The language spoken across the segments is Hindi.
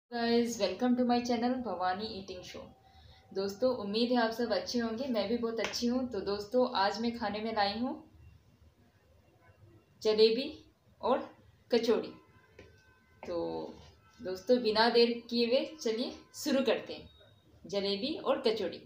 Guys welcome to my channel Bhavani eating show. दोस्तों उम्मीद है आप सब अच्छे होंगे। मैं भी बहुत अच्छी हूँ। तो दोस्तों आज मैं खाने में लाई हूँ जलेबी और कचौड़ी। तो दोस्तों बिना देर किए हुए चलिए शुरू करते हैं जलेबी और कचौड़ी।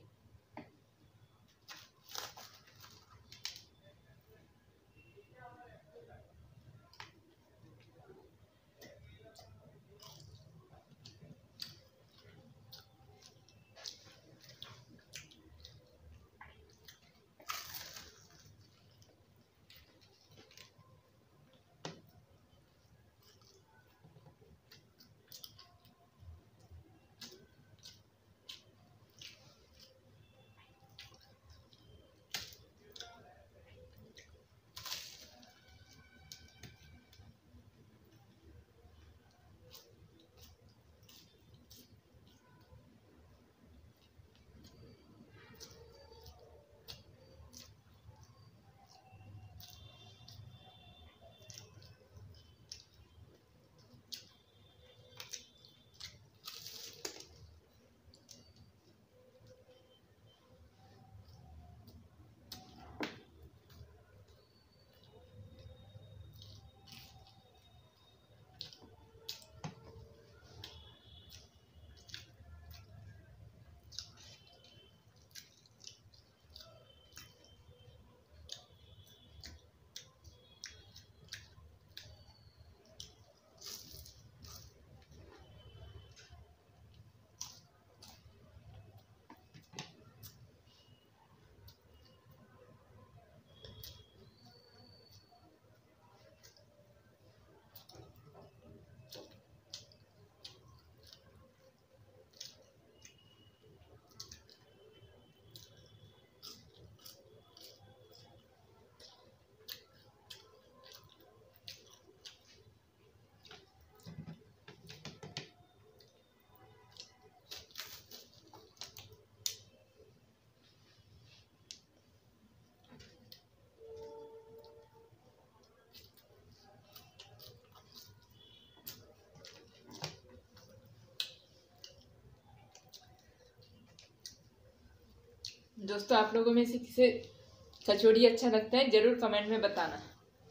दोस्तों आप लोगों में से किसे कचौड़ी अच्छा लगता है जरूर कमेंट में बताना।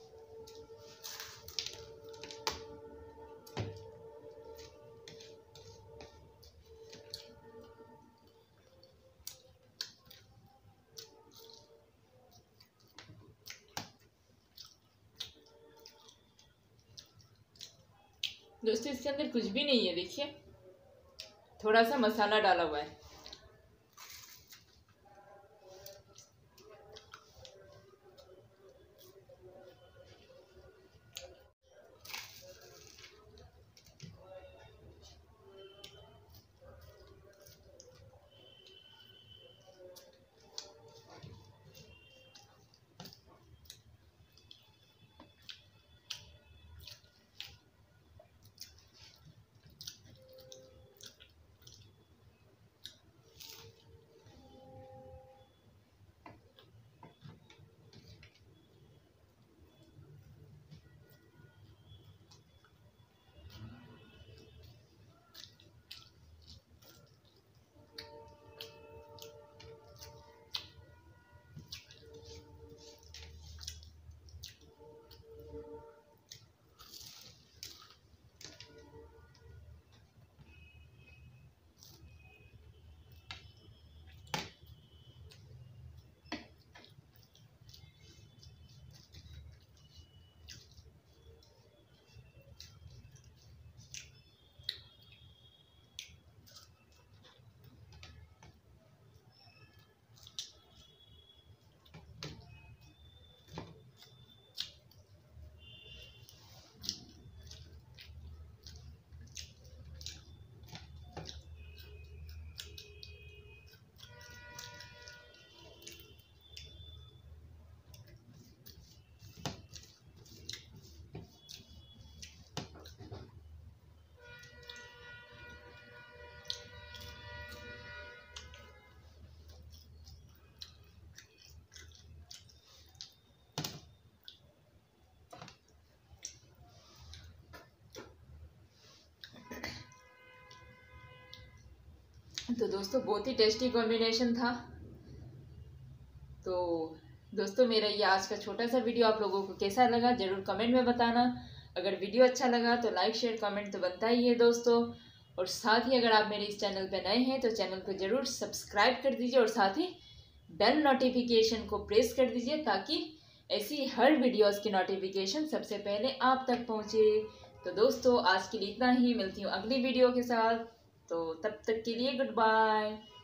दोस्तों इसके अंदर कुछ भी नहीं है, देखिए थोड़ा सा मसाला डाला हुआ है। तो दोस्तों बहुत ही टेस्टी कॉम्बिनेशन था। तो दोस्तों मेरा ये आज का छोटा सा वीडियो आप लोगों को कैसा लगा जरूर कमेंट में बताना। अगर वीडियो अच्छा लगा तो लाइक शेयर कमेंट तो बनता ही है दोस्तों। और साथ ही अगर आप मेरे इस चैनल पे नए हैं तो चैनल को जरूर सब्सक्राइब कर दीजिए और साथ ही बेल नोटिफिकेशन को प्रेस कर दीजिए ताकि ऐसी हर वीडियोस की नोटिफिकेशन सबसे पहले आप तक पहुंचे। तो दोस्तों आज के लिए इतना ही, मिलती हूँ अगली वीडियो के साथ। तो तब तक के लिए गुड बाय।